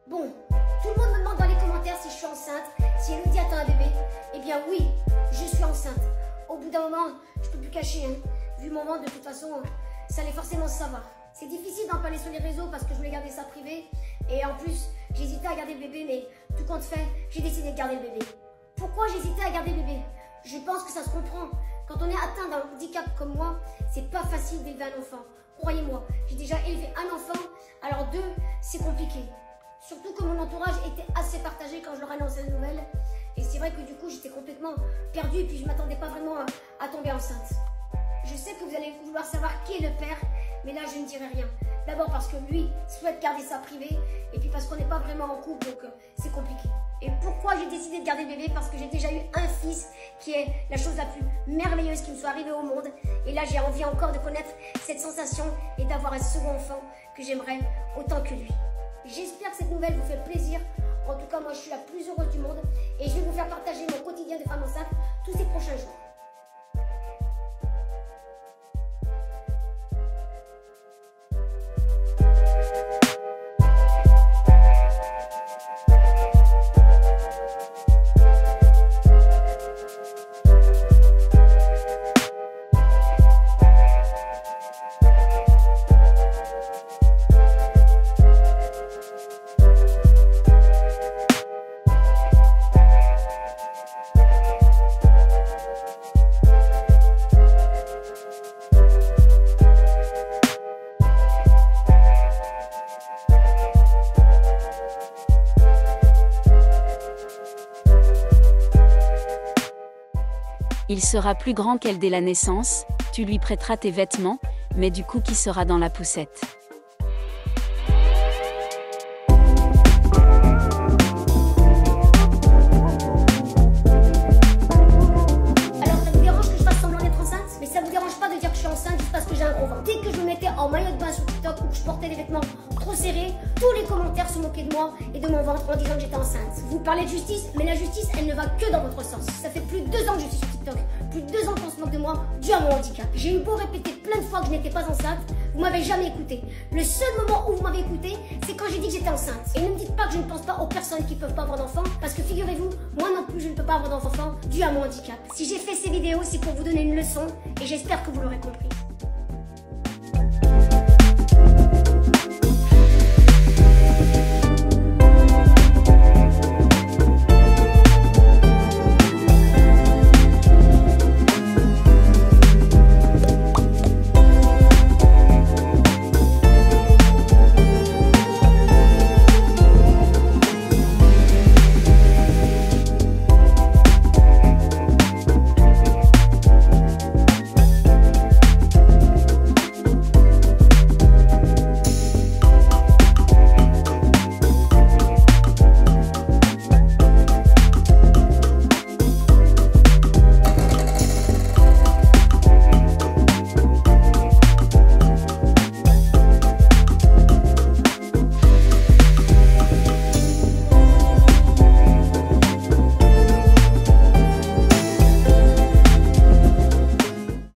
Bon, tout le monde me demande dans les commentaires si je suis enceinte, si Elodie attend un bébé. Eh bien oui, je suis enceinte. Au bout d'un moment, je peux plus cacher, hein. Vu mon ventre, de toute façon, ça allait forcément se savoir. C'est difficile d'en parler sur les réseaux parce que je voulais garder ça privé. Et en plus, j'hésitais à garder le bébé, mais tout compte fait, j'ai décidé de garder le bébé. Pourquoi j'hésitais à garder le bébé? Je pense que ça se comprend. Quand on est atteint d'un handicap comme moi, c'est pas facile d'élever un enfant. Croyez-moi, j'ai déjà élevé un enfant, alors deux, c'est compliqué. Surtout que mon entourage était assez partagé quand je leur annonçais la nouvelle. Et c'est vrai que du coup, j'étais complètement perdue et puis je ne m'attendais pas vraiment à tomber enceinte. Je sais que vous allez vouloir savoir qui est le père, mais là, je ne dirai rien. D'abord parce que lui souhaite garder ça privé, et puis parce qu'on n'est pas vraiment en couple, donc c'est compliqué. Et pourquoi j'ai décidé de garder le bébé? Parce que j'ai déjà eu un fils qui est la chose la plus merveilleuse qui me soit arrivée au monde. Et là, j'ai envie encore de connaître cette sensation et d'avoir un second enfant que j'aimerais autant que lui. J'espère que cette nouvelle vous fait plaisir. En tout cas, moi, je suis la plus heureuse du monde et je vais vous faire partager mon quotidien de femme enceinte tous ces prochains jours. Il sera plus grand qu'elle dès la naissance, tu lui prêteras tes vêtements, mais du coup qui sera dans la poussette. Alors ça vous dérange que je fasse semblant d'être enceinte? Mais ça vous dérange pas de dire que je suis enceinte juste parce que j'ai un gros ventre? Dès que je me mettais en maillot de bain sur TikTok ou que je portais des vêtements trop serrés, tous les commentaires se moquaient de moi et de mon ventre en disant que j'étais enceinte. Vous parlez de justice, mais la justice, elle ne va que dans votre sens. Ça fait plus de 2 ans que je suis sur TikTok, plus de 2 ans qu'on se moque de moi dû à mon handicap. J'ai eu beau répéter plein de fois que je n'étais pas enceinte, vous m'avez jamais écouté. Le seul moment où vous m'avez écouté, c'est quand j'ai dit que j'étais enceinte. Et ne me dites pas que je ne pense pas aux personnes qui peuvent pas avoir d'enfants, parce que figurez-vous, moi non plus je ne peux pas avoir d'enfants dû à mon handicap. Si j'ai fait ces vidéos, c'est pour vous donner une leçon et j'espère que vous l'aurez compris.